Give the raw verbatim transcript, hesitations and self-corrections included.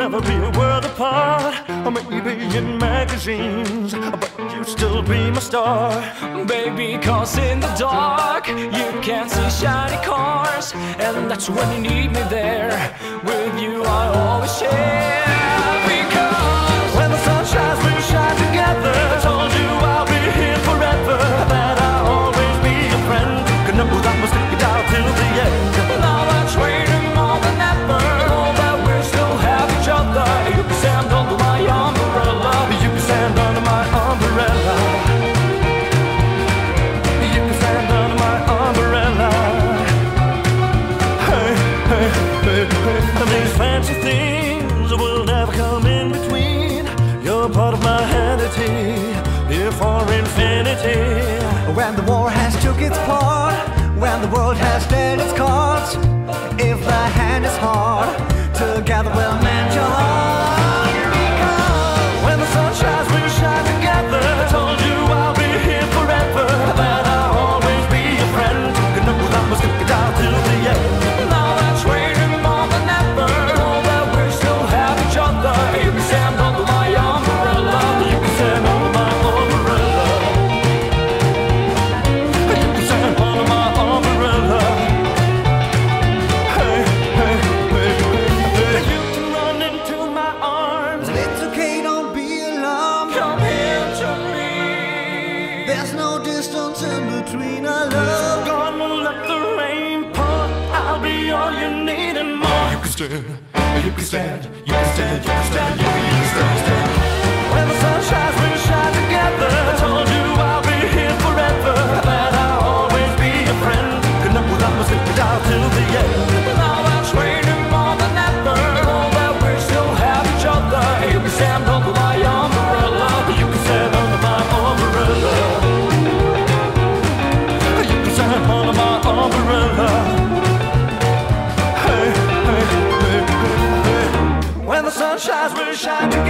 never be a world apart, or maybe in magazines, but you'd still be my star. Baby, cause in the dark you can't see shiny cars, and that's when you need me there. With you I always share. Because when the sun shines, we'll shine together. I told you I'll be here forever, that I'll always be your friend. Cause no, I must stick it out till the end. Now that's waiting more than ever, all that we still have each other. You can stand under my umbrella. You can stand under my umbrella. You can stand under my umbrella. Hey, hey, hey, hey. And these fancy things will never come in between. You're part of my vanity, here for infinity. When the war has took its part, when the world has dealt its cards, if the hand is hard, together we'll mend your heart. Because when the sun shines, we'll shine together. I told you I'll be here forever, that I'll always be your friend. You know I must stick it out till the end. Now that's waiting more than ever, all that we still have each other. You can stand under my umbrella. You can stand under my umbrella. You can stand under my umbrella. Hey, hey, hey, hey. You can run into my arms. It's okay, don't be alarmed. Come here to me. There's no distance in between our love. Gonna let the rain pour. I'll be all you need and more. You can stand, you can stand, you can stand, you can stand, you can, you can stand, stand. When the sun shines, we'll shine together. I told you I'll be here forever, that I'll always be your friend. Cause no, I must stick it out till the end. Now that's waiting more than ever, all that we still have each other. You can stand under my umbrella. You can stand under my umbrella. You can stand under my umbrella. Hey, hey, hey, hey, hey. When the sun shines, we'll shine together.